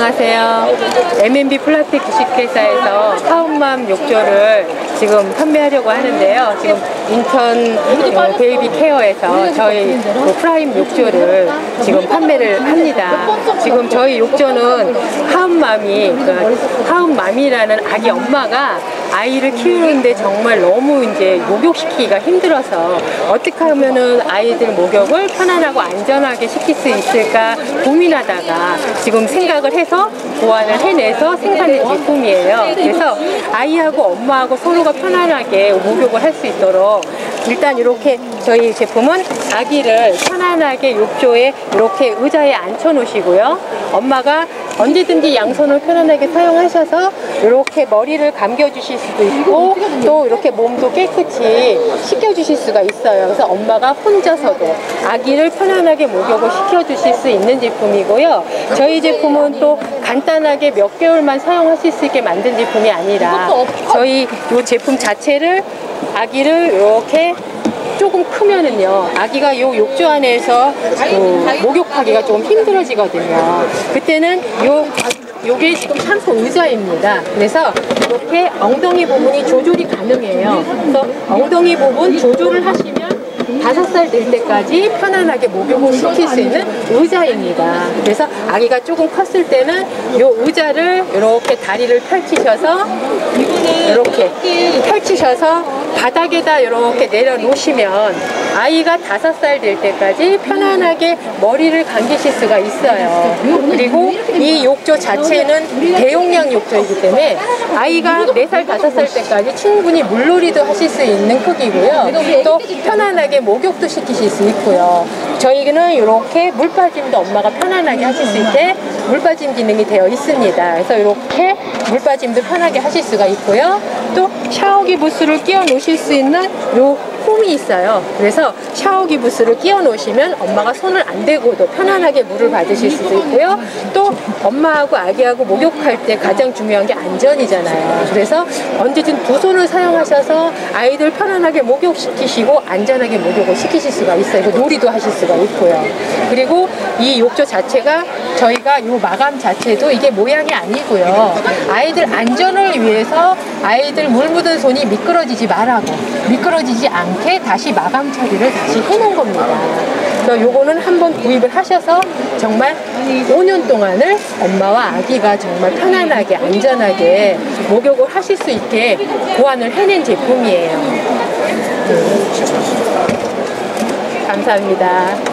안녕하세요. M&B 플라스틱 주식회사에서 파운맘 욕조를 지금 판매하려고 하는데요. 지금 인천 베이비 케어에서 저희 프라임 욕조를 지금 판매를 합니다. 지금 저희 욕조는 파운맘이라는 아기 엄마가 아이를 키우는데 정말 너무 이제 목욕시키기가 힘들어서 어떻게 하면은 아이들 목욕을 편안하고 안전하게 시킬 수 있을까 고민하다가 지금 생각을 해서 보완을 해내서 생산된 제품이에요. 그래서 아이하고 엄마하고 서로가 편안하게 목욕을 할 수 있도록 일단 이렇게 저희 제품은 아기를 편안하게 욕조에 이렇게 의자에 앉혀 놓으시고요. 엄마가 언제든지 양손을 편안하게 사용하셔서 이렇게 머리를 감겨 주실 수도 있고 또 이렇게 몸도 깨끗이 씻겨 주실 수가 있어요. 그래서 엄마가 혼자서도 아기를 편안하게 목욕을 시켜 주실 수 있는 제품이고요. 저희 제품은 또 간단하게 몇 개월만 사용하실 수 있게 만든 제품이 아니라 저희 이 제품 자체를 아기를 이렇게 조금 크면은요, 아기가 요 욕조 안에서 목욕하기가 조금 힘들어지거든요. 그때는 요게 지금 샴푸 의자입니다. 그래서 이렇게 엉덩이 부분이 조절이 가능해요. 그래서 엉덩이 부분 조절을 하시면 5살 될 때까지 편안하게 목욕을 시킬 수 있는 의자입니다. 그래서 아기가 조금 컸을 때는 이 의자를 이렇게 다리를 펼치셔서 바닥에다 이렇게 내려놓으시면 아이가 5살 될 때까지 편안하게 머리를 감기실 수가 있어요. 그리고 이 욕조 자체는 대용량 욕조이기 때문에 아이가 4살, 5살 때까지 충분히 물놀이도 하실 수 있는 크기고요. 또 편안하게 목욕도 시키실 수 있고요. 저희는 이렇게 물빠짐도 엄마가 편안하게 하실 수 있게 물빠짐 기능이 되어 있습니다. 그래서 이렇게 물빠짐도 편하게 하실 수가 있고요. 또 샤워기 부스를 끼워 놓으실 수 있는 요 홈이 있어요. 그래서 샤워기 부스를 끼워 놓으시면 엄마가 손을 안 대고도 편안하게 물을 받으실 수도 있고요. 또 엄마하고 아기하고 목욕할 때 가장 중요한 게 안전이잖아요. 그래서 언제든 두 손을 사용하셔서 아이들 편안하게 목욕시키시고 안전하게 목욕을 시키실 수가 있어요. 놀이도 하실 수가 있고요. 그리고 이 욕조 자체가 저희가 이 마감 자체도 이게 모양이 아니고요. 아이들 안전을 위해서 아이들 물 묻은 손이 미끄러지지 않게 다시 마감 처리를 다시 해놓은 겁니다. 그래서 요거는 한번 구입을 하셔서 정말 5년 동안을 엄마와 아기가 정말 편안하게 안전하게 목욕을 하실 수 있게 보완을 해낸 제품이에요. 감사합니다.